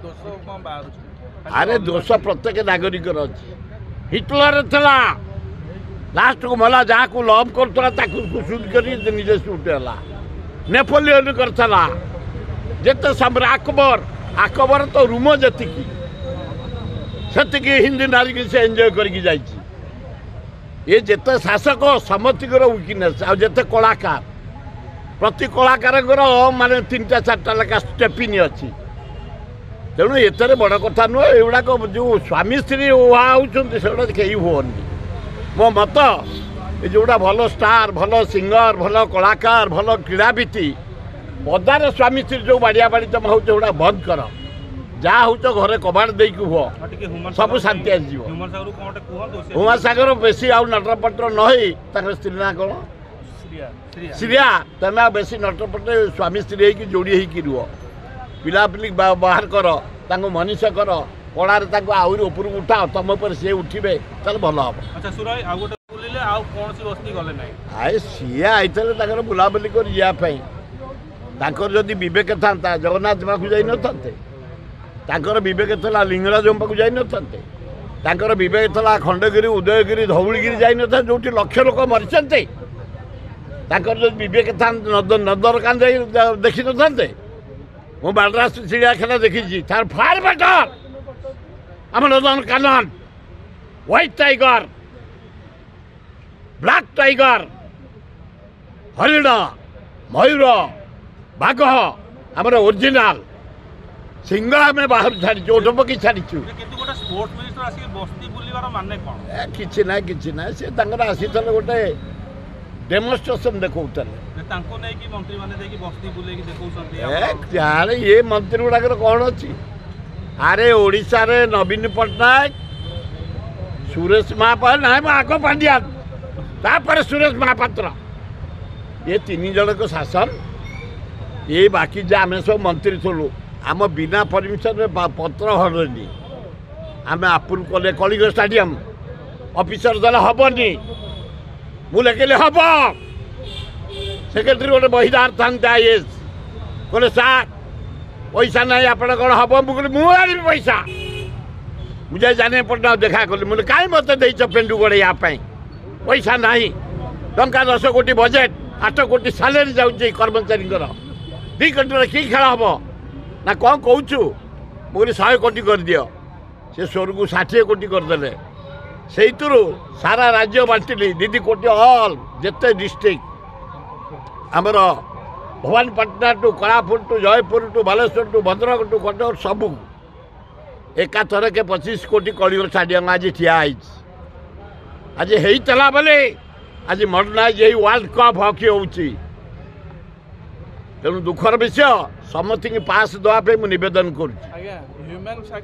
अरे दोष प्रत्येक नागरिक अच्छी हिटलर था लास्ट को मला जहाँ को लव करता सुट कर निजे सुट है नेपोलियन करता जिते अकबर अकबर तो रूम जी से हिंदी नारी की से एंजॉय करके जाइए ये जिते शासक समस्तर वीकनेस आते कलाकार प्रति कलाकार माने 3टा 4टा लेखा स्टेपिन अच्छी तेणु एतर बड़ कथा नुह एगुड़ाक जो स्वामी स्त्री उहा होती से कहीं हुअनि मो मत ये जोड़ा भल स्टार भल सिंगर भल कलाकार भल क्रीड़ाविति पदार स्वामी स्त्री जो बाड़िया बाड़ी तुम हो बंद कर जहाँ हो घरे कबाड़ देकी हुआ सब शांति आसो हुमा सागर बेसी आउ नटरपटर नई स्त्री ना कौन श्रिया तुम बेस नटरपटर स्वामी स्त्री हो जोड़ी होगी रुह पिलापिली बाहर कर मनीष कर कलार आहरी उपरक उठाओ तुम पर सी उठे चल भल हम आए सी आईते बुलाबुली कर जापर जदि था जगन्नाथ पाक जाई नर विवेक था लिंगराज पाक जाई नर विवेक था खंडगिरी उदयगिरी धौलगिरी जाई न जो लक्ष लोक मरीचते विवेक था नदरकान देखी न मु बालराज चिड़ियाखाना देखी तार फार बेटर आम Nandankanan white tiger black tiger हरिण मयूर बाघ आम ओरिजिनाल सिंह आम बाहर छाड़ी ओटपकी छाड़ीचु कि ना सी आसी गोटे डेमोन्स्ट्रेशन देखते यार ये मंत्री गुड़ाक कौन अच्छी अरे ओडिशा रे नवीन पट्टनायक सुरेश महापात्र ना आग पांड्यान तापर सुरेश महापात्र ये 3 जन को शासन ये बाकी जो आम सब मंत्री थलु आम बिना परमिशन पत्र हरनी आम अप्रूव कले कलिंग स्टाडियम ऑफिसर दल हेनी मु लिखिले हम सेक्रेटरी गोटे बहीदार था आईएएस कहले सार पैसा ना आप कौन हम मुझे पैसा मुझे जाने पड़ना देखा कली मुझे कहीं मत पेंडू गड़े पैसा ना टंका 10 कोटी बजेट 8 कोटी सालेरी जाऊँगी कर्मचारी 2 कोटी कि खेल हम ना कौन कहूँ मुझे 100 कोटी कर दियो से स्वर को 60 कोटी करदे से सारा राज्य बांटिली 2 कोटी ऑल जिते डिस्ट्रिक्ट आमर Bhawanipatna to Koraput to Jeypore to Baleswar to Bhadrak to Cuttack सबू एकाथर के 25 कोटी कलिंग स्टाडियम आज ठिया आज होता बोले आज मॉडर्नाइज वर्ल्ड कप हॉकी होची तेणु दुखर विषय समस्त पास देवाई मुझे नवेदन कर